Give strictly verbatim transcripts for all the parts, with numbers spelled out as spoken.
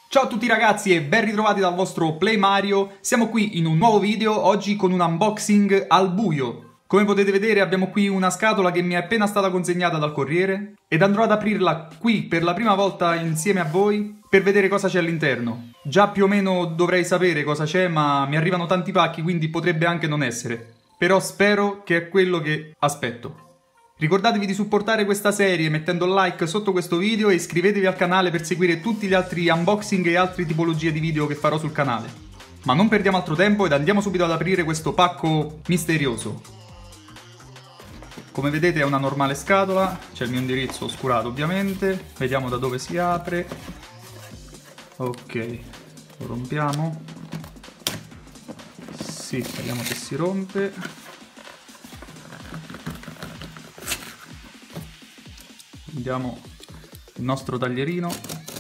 Ciao a tutti ragazzi e ben ritrovati dal vostro Play Mario. Siamo qui in un nuovo video, oggi con un unboxing al buio. Come potete vedere abbiamo qui una scatola che mi è appena stata consegnata dal corriere ed andrò ad aprirla qui per la prima volta insieme a voi per vedere cosa c'è all'interno. Già più o meno dovrei sapere cosa c'è, ma mi arrivano tanti pacchi, quindi potrebbe anche non essere. Però spero che è quello che aspetto. Ricordatevi di supportare questa serie mettendo like sotto questo video e iscrivetevi al canale per seguire tutti gli altri unboxing e altre tipologie di video che farò sul canale. Ma non perdiamo altro tempo ed andiamo subito ad aprire questo pacco misterioso. Come vedete è una normale scatola, c'è il mio indirizzo oscurato ovviamente, vediamo da dove si apre. Ok, lo rompiamo. Sì, vediamo se si rompe. Prendiamo il nostro taglierino.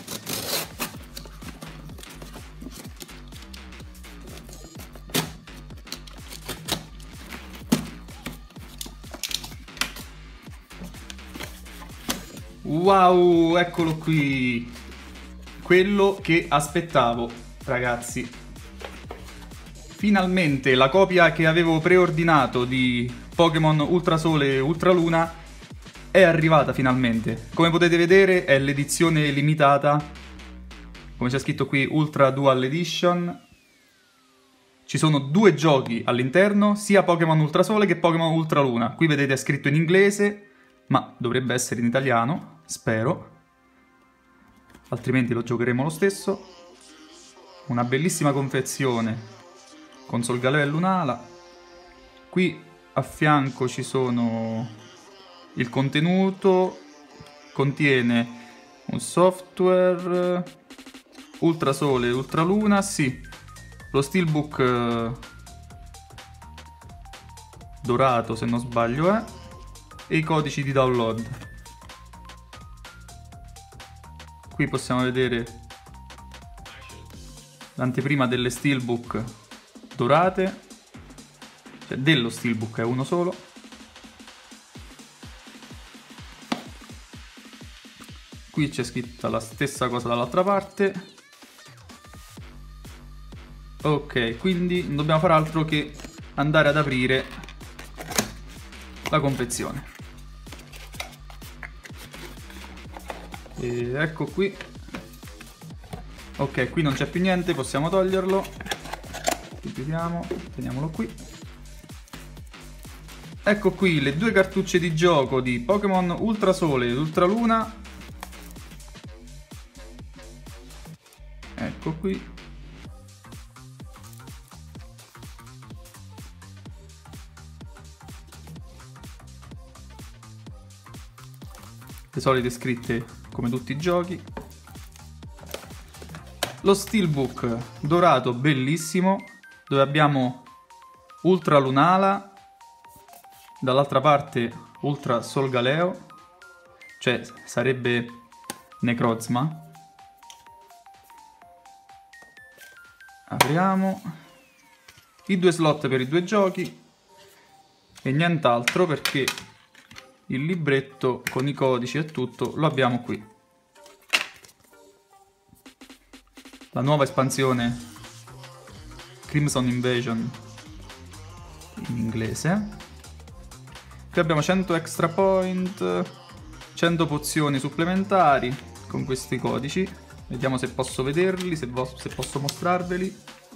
Wow, eccolo qui! Quello che aspettavo, ragazzi. Finalmente la copia che avevo preordinato di Pokémon Ultrasole e Ultraluna è arrivata finalmente. Come potete vedere è l'edizione limitata, come c'è scritto qui Ultra Dual Edition. Ci sono due giochi all'interno, sia Pokémon Ultrasole che Pokémon Ultraluna. Qui vedete è scritto in inglese, ma dovrebbe essere in italiano, spero. Altrimenti lo giocheremo lo stesso. Una bellissima confezione con Solgaleo e Lunala. Qui a fianco ci sono... Il contenuto contiene un software, Ultrasole e Ultraluna, sì, lo steelbook eh, dorato se non sbaglio è, e i codici di download. Qui possiamo vedere l'anteprima delle steelbook dorate, cioè dello steelbook è uno solo. Qui c'è scritta la stessa cosa dall'altra parte. Ok, quindi non dobbiamo fare altro che andare ad aprire la confezione. E ecco qui. Ok, qui non c'è più niente, possiamo toglierlo. Ripigliamo, teniamolo qui. Ecco qui le due cartucce di gioco di Pokémon Ultrasole ed Ultraluna. Ecco qui. Le solite scritte come tutti i giochi. Lo steelbook dorato bellissimo, dove abbiamo Ultra Lunala, dall'altra parte Ultra Solgaleo, cioè sarebbe Necrozma. Apriamo i due slot per i due giochi e nient'altro, perché il libretto con i codici e tutto lo abbiamo qui. La nuova espansione Crimson Invasion in inglese. Qui abbiamo cento extra point, cento pozioni supplementari con questi codici. Vediamo se posso vederli, se, se posso mostrarveli.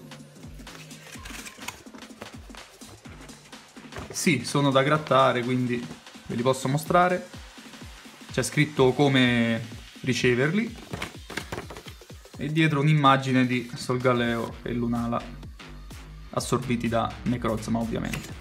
Sì, sono da grattare, quindi ve li posso mostrare. C'è scritto come riceverli. E dietro un'immagine di Solgaleo e Lunala, assorbiti da Necrozma ovviamente.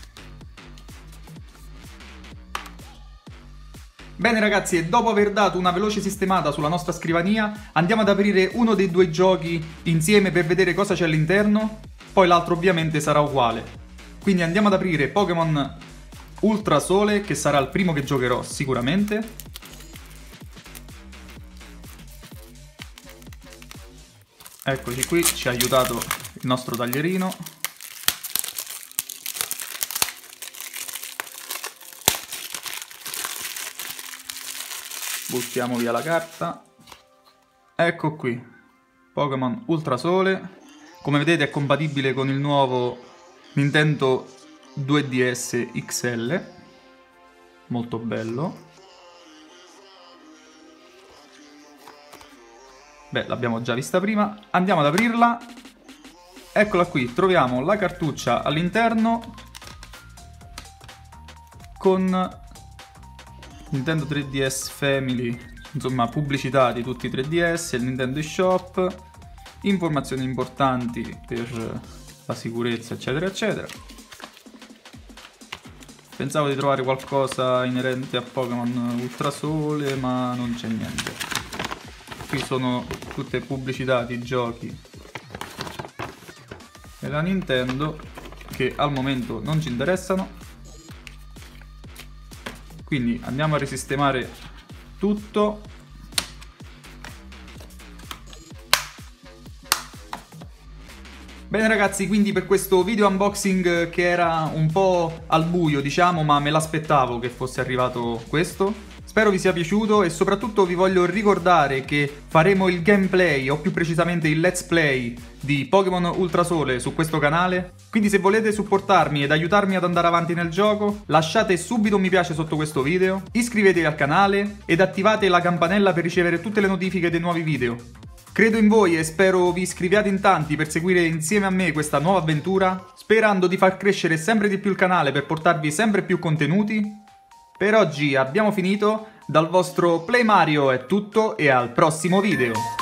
Bene ragazzi, e dopo aver dato una veloce sistemata sulla nostra scrivania, andiamo ad aprire uno dei due giochi insieme per vedere cosa c'è all'interno, poi l'altro ovviamente sarà uguale. Quindi andiamo ad aprire Pokémon Ultrasole, che sarà il primo che giocherò sicuramente. Eccoci qui, ci ha aiutato il nostro taglierino. Buttiamo via la carta. Ecco qui. Pokémon Ultrasole. Come vedete è compatibile con il nuovo Nintendo due D S X L. Molto bello. Beh, l'abbiamo già vista prima. Andiamo ad aprirla. Eccola qui, troviamo la cartuccia all'interno con Nintendo tre D S Family, insomma pubblicità di tutti i tre D S, il Nintendo Shop, informazioni importanti per la sicurezza eccetera eccetera. Pensavo di trovare qualcosa inerente a Pokémon Ultrasole, ma non c'è niente. Qui sono tutte pubblicità di giochi della Nintendo che al momento non ci interessano. Quindi andiamo a risistemare tutto. Bene ragazzi, quindi per questo video unboxing che era un po' al buio diciamo, ma me l'aspettavo che fosse arrivato questo. Spero vi sia piaciuto e soprattutto vi voglio ricordare che faremo il gameplay, o più precisamente il let's play di Pokémon Ultrasole su questo canale. Quindi se volete supportarmi ed aiutarmi ad andare avanti nel gioco, lasciate subito un mi piace sotto questo video, iscrivetevi al canale ed attivate la campanella per ricevere tutte le notifiche dei nuovi video. Credo in voi e spero vi iscriviate in tanti per seguire insieme a me questa nuova avventura, sperando di far crescere sempre di più il canale per portarvi sempre più contenuti. Per oggi abbiamo finito, dal vostro Play Mario è tutto e al prossimo video!